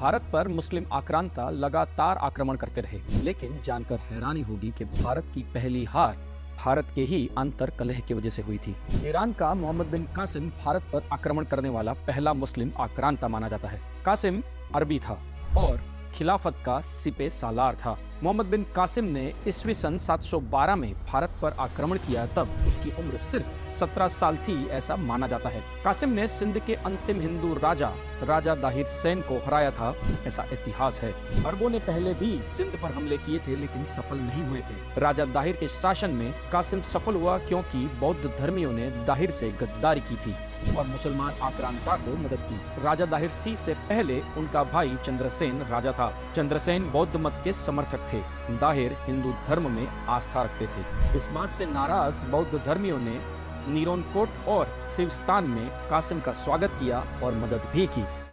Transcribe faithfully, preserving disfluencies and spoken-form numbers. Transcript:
भारत पर मुस्लिम आक्रांता लगातार आक्रमण करते रहे, लेकिन जानकर हैरानी होगी कि भारत की पहली हार भारत के ही अंतर कलह की वजह से हुई थी। ईरान का मोहम्मद बिन कासिम भारत पर आक्रमण करने वाला पहला मुस्लिम आक्रांता माना जाता है। कासिम अरबी था और खिलाफत का सिपे सालार था। मोहम्मद बिन कासिम ने ईस्वी सन सात सौ बारह में भारत पर आक्रमण किया, तब उसकी उम्र सिर्फ सत्रह साल थी ऐसा माना जाता है। कासिम ने सिंध के अंतिम हिंदू राजा राजा दाहिर सेन को हराया था ऐसा इतिहास है। अरबों ने पहले भी सिंध पर हमले किए थे लेकिन सफल नहीं हुए थे। राजा दाहिर के शासन में कासिम सफल हुआ क्योंकि बौद्ध धर्मियों ने दाहिर से गद्दारी की थी और मुसलमान आक्रांता को मदद की। राजा दाहिर सी से पहले उनका भाई चंद्रसेन राजा था। चंद्रसेन बौद्ध मत के समर्थक थे। दाहिर हिंदू धर्म में आस्था रखते थे। इस बात से नाराज बौद्ध धर्मियों ने नीरोनकोट और सिविस्तान में कासिम का स्वागत किया और मदद भी की।